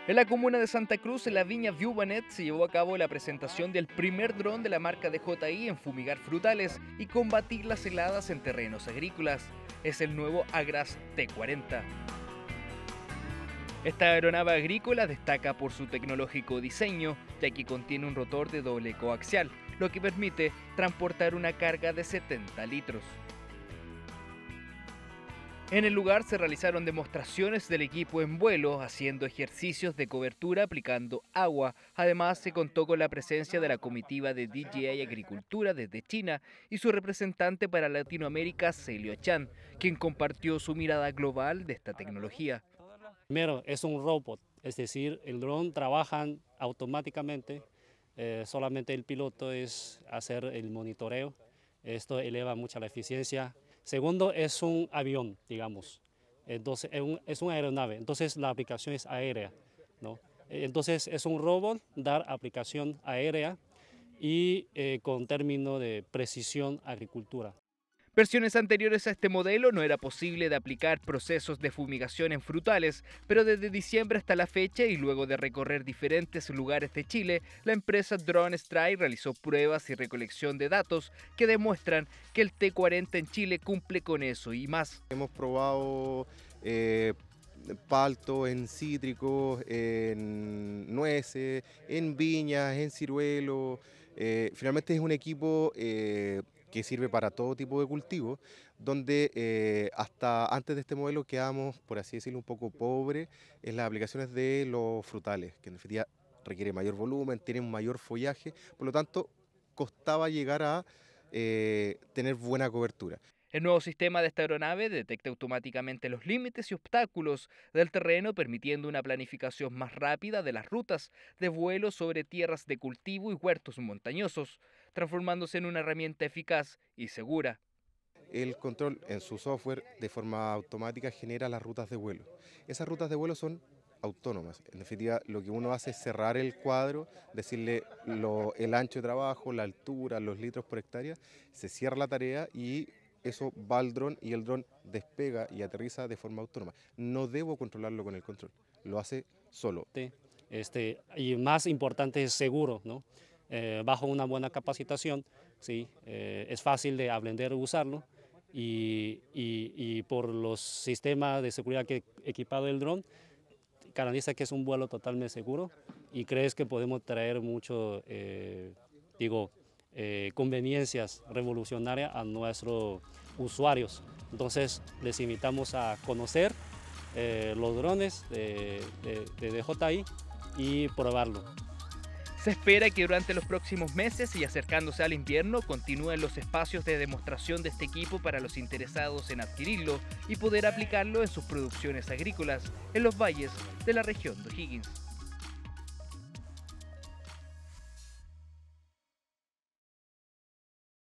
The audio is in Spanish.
En la comuna de Santa Cruz, en la viña Viubanet, se llevó a cabo la presentación del primer dron de la marca DJI en fumigar frutales y combatir las heladas en terrenos agrícolas. Es el nuevo Agras T40. Esta aeronave agrícola destaca por su tecnológico diseño, ya que contiene un rotor de doble coaxial, lo que permite transportar una carga de 70 litros. En el lugar se realizaron demostraciones del equipo en vuelo, haciendo ejercicios de cobertura aplicando agua. Además, se contó con la presencia de la comitiva de DJI Agricultura desde China y su representante para Latinoamérica, Celio Chan, quien compartió su mirada global de esta tecnología. Primero, es un robot, es decir, el dron trabaja automáticamente, solamente el piloto es hacer el monitoreo, esto eleva mucho la eficiencia. Segundo, es un avión, digamos, entonces es una aeronave, entonces la aplicación es aérea, ¿no? Entonces es un robot, dar aplicación aérea y con término de precisión agricultura. Versiones anteriores a este modelo no era posible de aplicar procesos de fumigación en frutales, pero desde diciembre hasta la fecha y luego de recorrer diferentes lugares de Chile, la empresa Drone Strike realizó pruebas y recolección de datos que demuestran que el T40 en Chile cumple con eso y más. Hemos probado palto en cítricos, en nueces, en viñas, en ciruelos. Finalmente es un equipo que sirve para todo tipo de cultivos, donde hasta antes de este modelo quedamos, por así decirlo, un poco pobres en las aplicaciones de los frutales, que en definitiva requiere mayor volumen, tiene un mayor follaje, por lo tanto costaba llegar a tener buena cobertura. El nuevo sistema de esta aeronave detecta automáticamente los límites y obstáculos del terreno, permitiendo una planificación más rápida de las rutas de vuelo sobre tierras de cultivo y huertos montañosos, transformándose en una herramienta eficaz y segura. El control en su software de forma automática genera las rutas de vuelo. Esas rutas de vuelo son autónomas. En definitiva, lo que uno hace es cerrar el cuadro, decirle el ancho de trabajo, la altura, los litros por hectárea, se cierra la tarea y eso va al dron y el dron despega y aterriza de forma autónoma. No debo controlarlo con el control, lo hace solo. Y más importante es seguro, ¿no? Bajo una buena capacitación, ¿sí? Es fácil de aprender a usarlo y por los sistemas de seguridad que equipado el dron, garantiza que es un vuelo totalmente seguro y crees que podemos traer mucho, conveniencias revolucionarias a nuestros usuarios. Entonces les invitamos a conocer los drones de DJI y probarlo. Se espera que durante los próximos meses y acercándose al invierno continúen los espacios de demostración de este equipo para los interesados en adquirirlo y poder aplicarlo en sus producciones agrícolas en los valles de la región de O'Higgins.